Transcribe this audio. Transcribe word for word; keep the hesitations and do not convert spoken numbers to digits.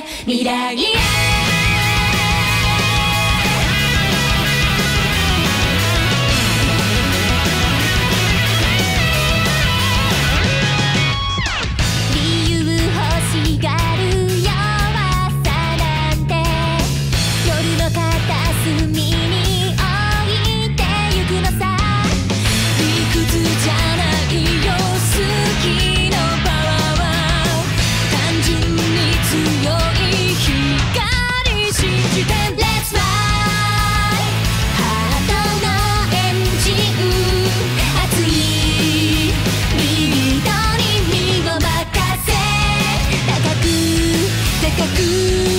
未来へ理由欲しがる弱さなんて夜の片隅に置いてゆくのさ。理屈じゃないよ好きのパワーは単純に強い光信じて Let's fly ハートのエンジン熱いビートに身を任せ高く高く